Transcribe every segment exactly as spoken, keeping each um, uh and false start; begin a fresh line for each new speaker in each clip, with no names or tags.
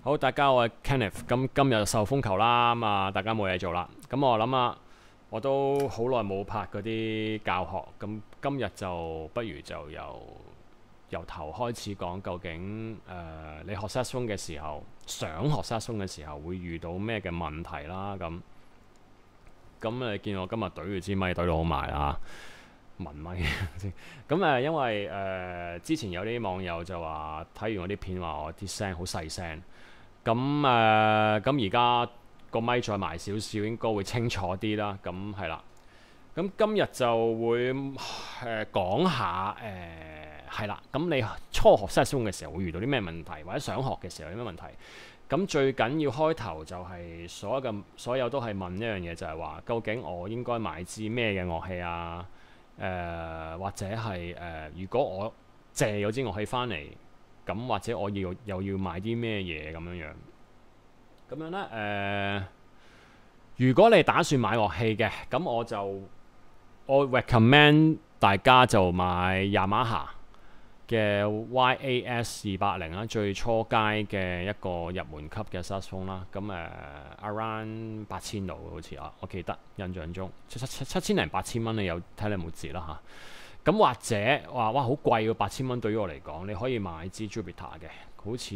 好，大家我係 Kenneth，咁今日受風球啦，咁啊大家冇嘢做啦，咁我諗啊，我都好耐冇拍嗰啲教學，咁今日就不如就由由頭開始講，究竟誒、呃、你學 saxophone 嘅時候，想學 saxophone 嘅時候會遇到咩嘅問題啦，咁咁你見我今日懟住支咪懟到好埋啦。文咪先，咁誒，因為誒、呃、之前有啲網友就話睇完我啲片話我啲聲好細聲，咁誒咁而家個咪再埋少少，應該會清楚啲啦。咁係啦，咁今日就會誒、呃、講下誒係啦。咁、呃、你初學 saxophone 嘅時候會遇到啲咩問題，或者想學嘅時候有咩問題？咁最緊要開頭就係所有嘅所有都係問一樣嘢，就係話究竟我應該買支咩嘅樂器啊？誒、呃、或者係誒、呃，如果我借咗支樂器翻嚟，咁或者我要又要買啲咩嘢咁樣樣，咁樣咧誒、呃，如果你打算買樂器嘅，咁我就我 recommend 大家就買 Yamaha 嘅 Y A S 二八零啦，最初階嘅一個入門級嘅 saxophone 啦，咁誒、呃、around 八千度好似啊，我記得印象中七七七七千零八千蚊，你有睇你有冇折啦嚇。咁或者話哇好貴喎，八千蚊對於我嚟講，你可以買支 Jupiter 嘅，好似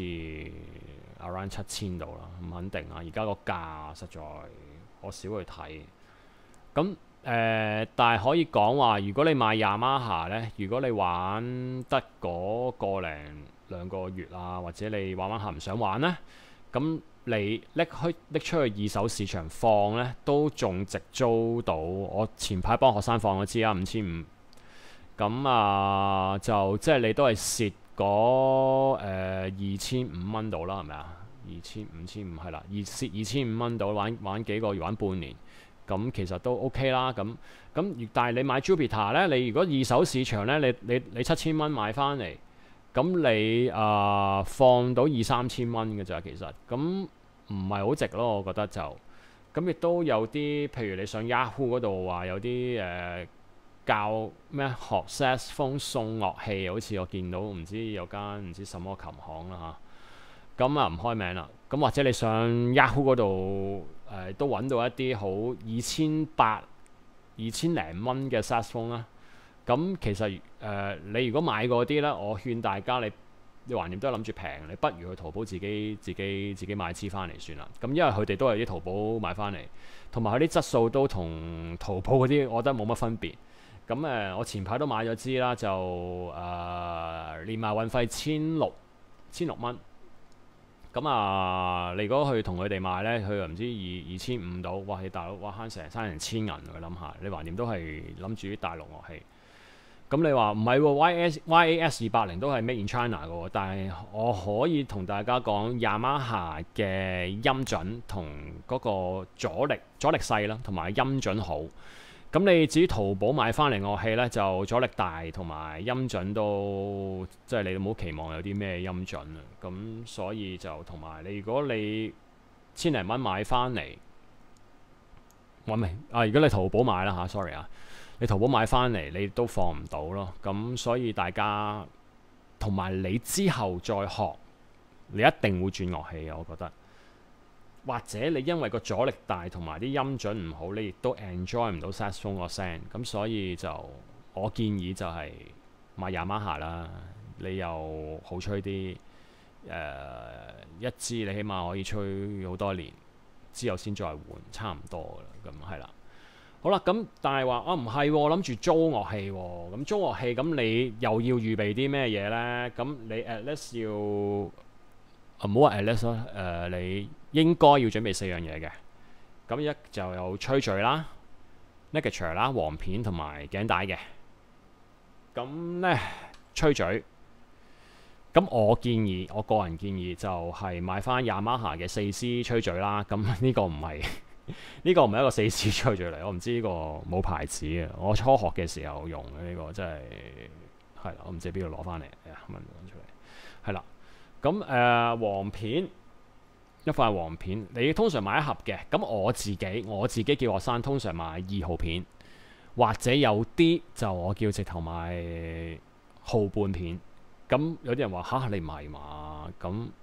around 七千度啦，唔肯定啊。而家個價實在我少去睇，咁。誒、呃，但係可以講話，如果你買 Yamaha 咧，如果你玩得嗰個零兩個月啊，或者你玩玩下唔想玩咧，咁你拎去拎出去二手市場放咧，都仲值租到。我前排幫學生放咗支啊，五千五。咁啊，就即係你都係蝕嗰誒二千五蚊到啦，係咪啊？二千五千五係啦，二蝕二千五蚊到，玩玩幾個月，玩半年。咁其實都 OK 啦，咁咁但係你買 Jupiter 咧，你如果二手市場咧，你你你七千蚊買翻嚟，咁你啊、呃、放到二三千蚊嘅咋，其實咁唔係好值咯，我覺得就咁亦都有啲，譬如你上 Yahoo 嗰度話有啲誒、呃、教咩學 saxophone 送樂器，好似我見到唔知有間唔知什麼琴行啦嚇，咁啊唔開名啦，咁或者你上 Yahoo 嗰度。誒、呃、都揾到一啲好二千八、二千零蚊嘅 saxophone 啦。咁其實誒、呃、你如果買嗰啲咧，我勸大家你你橫掂都係諗住平，你不如去淘寶自己自己自己買支翻嚟算啦。咁因為佢哋都係啲淘寶買翻嚟，同埋佢啲質素都同淘寶嗰啲，我覺得冇乜分別。咁誒、呃，我前排都買咗支啦，就誒、呃、連埋運費千六千六蚊。咁啊，你如果去同佢哋買咧，佢又唔知二二千五到，哇！你大佬哇慳成三成千銀，佢諗下，你橫掂都係諗住啲大陸樂器。咁你話唔係喎，Y S Y A S 二八零都係 Made in China 嘅喎，但係我可以同大家講，Yamaha 嘅音準同嗰個阻力阻力細啦，同埋音準好。咁你至於淘寶買翻嚟樂器咧，就阻力大同埋音準都即係你冇期望有啲咩音準啊。咁所以就同埋你如果你千零蚊買翻嚟，我明啊。如果你淘寶買啦嚇，sorry 啊，你淘寶買翻嚟你都放唔到咯。咁所以大家同埋你之後再學，你一定會轉樂器嘅，我覺得。或者你因為個阻力大同埋啲音準唔好，你亦都 enjoy 唔到 saxophone 個聲，咁所以就我建議就係買 Yamaha 啦，你又好吹啲，誒、呃、一支你起碼可以吹好多年，之後先再換，差唔多噶啦，咁係啦。好啦，咁但係話啊唔係，我諗住租樂器喎、哦，咁租樂器咁你又要預備啲咩嘢呢？咁你 at least 要啊唔好話 at least 咯，誒你。應該要準備四樣嘢嘅，咁一就有吹嘴啦、ligature 啦、簧片同埋頸帶嘅。咁呢，吹嘴，咁我建議，我個人建議就係買翻 Yamaha 嘅四 C 吹嘴啦。咁呢個唔係呢個唔係一個四 C 吹嘴嚟，我唔知呢個冇牌子嘅。我初學嘅時候用嘅呢、這個真係係啦，我唔知邊度攞翻嚟，哎呀問揾出嚟，係啦。咁誒簧片。一塊簧片，你通常買一盒嘅。咁我自己我自己叫學生通常買二號片，或者有啲就我叫直頭買號半片。咁有啲人話吓，你唔係嘛？咁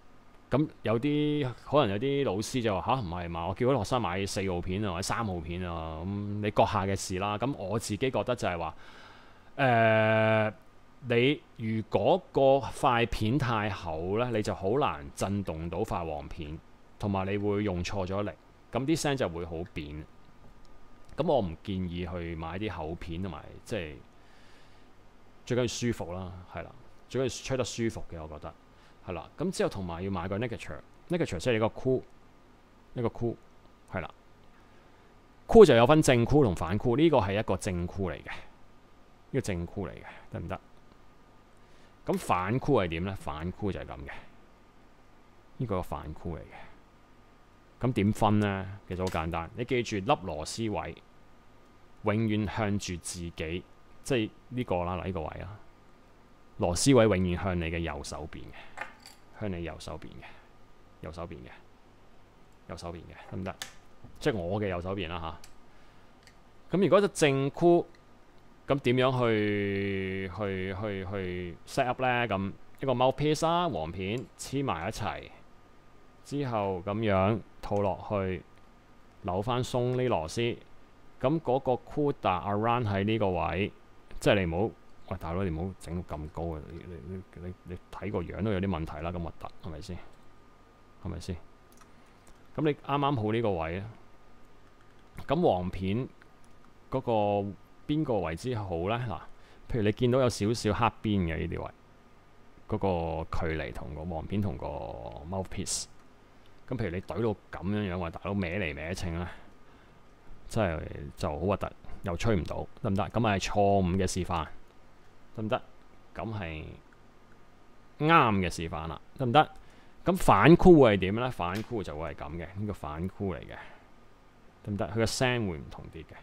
咁有啲可能有啲老師就話吓，唔係嘛，我叫啲學生買四號片啊或者三號片啊，咁、嗯、你閣下嘅事啦。咁我自己覺得就係話誒，你如果個塊片太厚呢，你就好難震動到塊黃片，同埋你會用錯咗力，咁啲聲就會好扁。咁我唔建議去買啲厚片，同埋即係最緊要舒服啦，係啦，最緊要吹得舒服嘅，我覺得。係啦，咁之後同埋要買個 ligature，ligature 即係你個箍，一個箍，係啦，箍就有分正箍同反箍，呢個係一個正箍嚟嘅，呢個正箍嚟嘅，得唔得？咁反箍係點呢？反箍就係咁嘅，呢個係反箍嚟嘅。咁點分呢？其實好簡單，你記住粒螺絲位永遠向住自己，即係呢個啦，呢個位啦，螺絲位永遠向你嘅右手邊嘅。向你右手邊嘅，右手邊嘅，右手邊嘅，得唔得？即係我嘅右手邊啦吓。咁如果就正箍，咁點樣去去去去 set up 咧？咁一個 mouthpiece 啦，黃片黐埋一齊，之後咁樣套落去，扭翻鬆呢螺絲。咁嗰個箍打 around 喺呢個位，即係你唔好。喂，大佬，你唔好整到咁高啊！你你你你睇個樣都有啲問題啦，咁核突係咪先？係咪先？咁你啱啱好呢個位咧，咁黃片嗰個邊個位置好呢？嗱，譬如你見到有少少黑邊嘅呢啲位，嗰個距離同個黃片同個 mouthpiece，咁譬如你懟到咁樣樣，話大佬歪嚟歪稱咧，真係就好核突，又吹唔到，得唔得？咁係錯誤嘅示範。得唔得？咁係啱嘅示範啦，得唔得？咁反箍會係點呢？反箍就會係咁嘅，呢個反箍嚟嘅，得唔得？佢個聲會唔同啲嘅。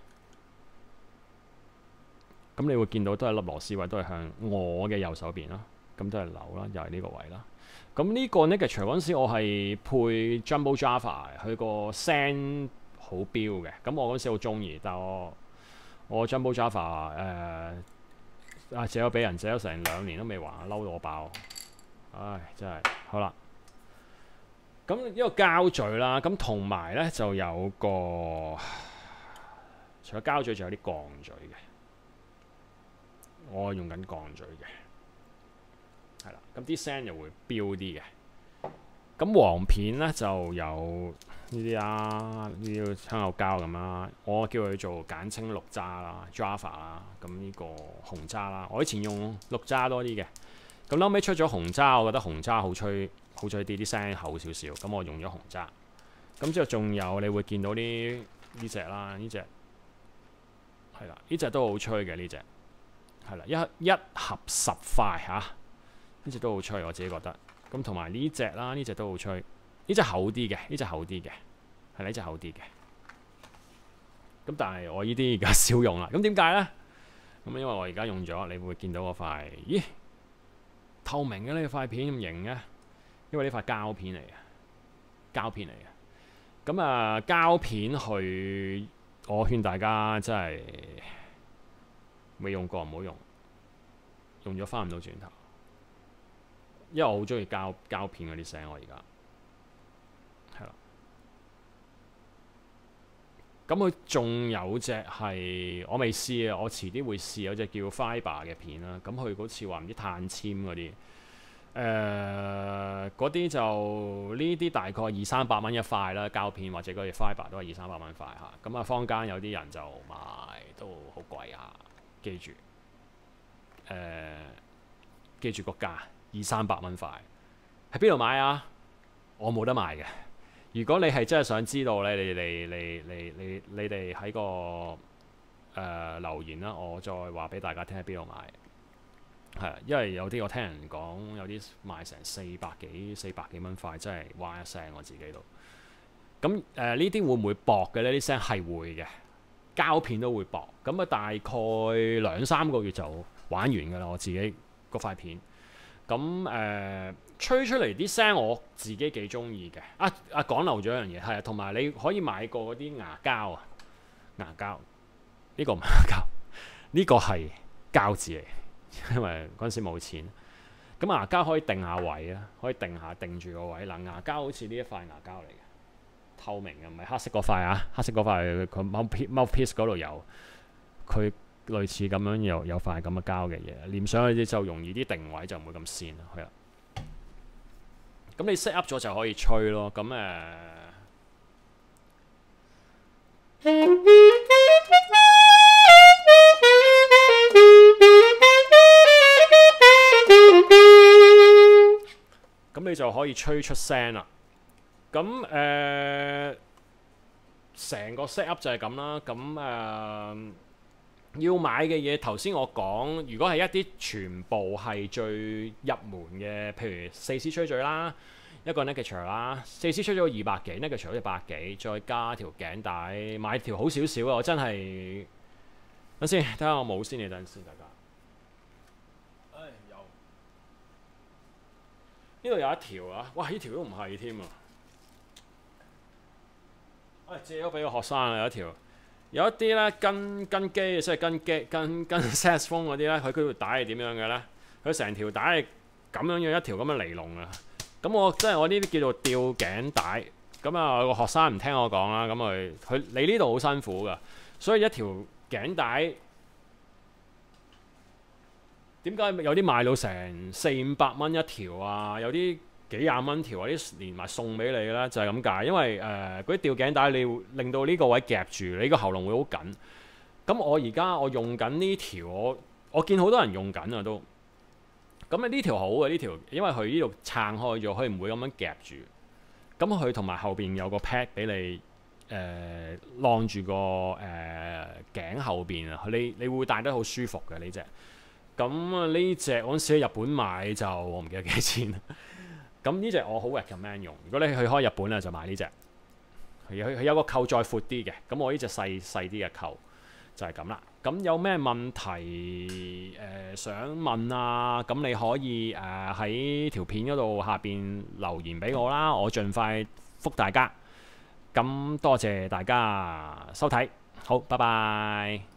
咁你會見到都係粒螺絲位，都係向我嘅右手邊啦。咁都係扭啦，又係呢個位啦。咁呢個 ligature 嗰陣時，我係配 Jumbo Java， 佢個聲好標嘅。咁我嗰陣時好中意，但係我我 Jumbo Java 誒、呃。啊！借咗俾人，借咗成兩年都未還，嬲到我爆！唉，真係好啦。咁呢個膠嘴啦，咁同埋呢就有個除咗膠嘴，仲有啲鋼嘴嘅。我用緊鋼嘴嘅，係啦。咁啲聲又會標啲嘅。咁黃片呢就有呢啲啦，呢啲香口膠咁啦，我叫佢做簡稱綠渣啦 ，Java 啦，咁呢個紅渣啦。我以前用綠渣多啲嘅，咁後尾出咗紅渣，我覺得紅渣好吹，好吹啲，啲聲厚少少，咁我用咗紅渣。咁之後仲有你會見到啲呢隻啦，呢隻係啦，呢隻都好吹嘅，呢隻係啦，一一盒十塊嚇，呢隻都好吹，我自己覺得。咁同埋呢隻啦，呢隻都好吹，呢隻厚啲嘅，呢隻厚啲嘅，係呢隻厚啲嘅。咁但係我呢啲而家少用啦。咁點解呢？咁因為我而家用咗，你會見到嗰塊，咦，透明嘅呢塊片咁型嘅，因為呢塊膠片嚟嘅，膠片嚟嘅。咁啊，膠片去，我勸大家真係未用過唔好用，用咗翻唔到轉頭。因為我好中意膠膠片嗰啲聲，我而家係啦。咁佢仲有隻係我未試啊，我遲啲會試有隻叫 Fiber 嘅片啦。咁佢好似話唔知碳纖嗰啲，誒嗰啲就呢啲大概二三百蚊一塊啦，膠片或者嗰啲 Fiber 都係二三百蚊塊嚇。咁啊，坊間有啲人就賣都好貴啊，記住誒、呃，記住個價。二三百蚊塊，喺邊度買啊？我冇得賣嘅。如果你係真係想知道咧，你你你你你你哋喺個誒、呃、留言啦，我再話俾大家聽喺邊度買。係啊，因為有啲我聽人講，有啲賣成四百幾四百幾蚊塊，真係哇一聲我自己都。咁誒呢啲會唔會薄嘅呢？啲聲係會嘅，膠片都會薄。咁啊，大概兩三個月就玩完㗎啦。我自己嗰塊片。咁誒、呃、吹出嚟啲聲我自己幾中意嘅。啊啊，講漏咗一樣嘢，係啊，同埋你可以買過嗰啲牙膠啊，牙膠呢、呢個唔係牙膠，呢、呢個係膠紙嚟，因為嗰陣時冇錢。 咁牙膠可以定下位啊，可以定下定住個位。嗱，牙膠好似呢一塊牙膠嚟嘅，透明嘅，唔係黑色嗰塊啊。黑色嗰塊佢 mouthpiece 嗰度有，佢類似咁樣有有塊咁嘅膠嘅嘢，黏上去就容易啲定位，就唔會咁跣啦。係啦，咁你 set up 咗就可以吹咯。咁誒。呃咁你就可以吹出聲啦。咁誒，成、呃、個 set up 就係咁啦。咁誒、呃，要買嘅嘢頭先我講，如果係一啲全部係最入門嘅，譬如四 C 吹嘴啦，一個 Negature 啦，四 C 吹嘴二百幾，Negature 好似百幾，再加條頸帶，買條好少少啊！我真係等先，睇下我冇先，你等先，大家。唉，有呢度有一條啊！哇，呢條都唔係添啊！唉，借咗俾個學生啊，有一條。有一啲咧跟跟機，即係跟機跟跟 saxophone 嗰啲咧，佢嗰條帶係點樣嘅咧？佢成條帶係咁樣樣一條咁嘅尼龍啊！咁我即係我呢啲叫做吊頸帶。咁啊個學生唔聽我講啦，咁佢佢你呢度好辛苦噶，所以一條頸帶點解有啲賣到成四五百蚊一條啊？有啲幾廿蚊條啊，啲連埋送俾你啦，就係咁解。因為誒嗰啲吊頸帶，你會令到呢個位夾住，你個喉嚨會好緊。咁我而家我用緊呢條，我我見好多人用緊啊都。咁啊呢條好嘅呢條，因為佢呢度撐開咗，佢唔會咁樣夾住。咁佢同埋後邊有個 pad 俾你誒晾住個誒、呃、頸後邊啊，你你會戴得好舒服嘅呢隻。咁啊呢隻我嗰陣時喺日本買就我唔記得幾錢。咁呢隻我好 recommend 用。如果你去開日本咧，就買呢隻。佢佢有個扣再闊啲嘅。咁我呢隻細細啲嘅扣就係咁啦。咁有咩問題誒、呃、想問啊？咁你可以誒喺、呃、條片嗰度下邊留言俾我啦，我盡快覆大家。咁多謝大家收睇，好，拜拜。